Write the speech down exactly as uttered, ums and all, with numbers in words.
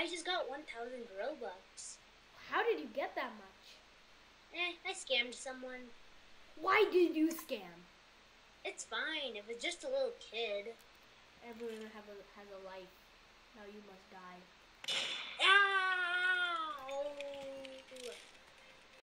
I just got one thousand Robux. How did you get that much? Eh, I scammed someone. Why did you scam? It's fine. It was just a little kid. Everyone have a, has a life. Now you must die.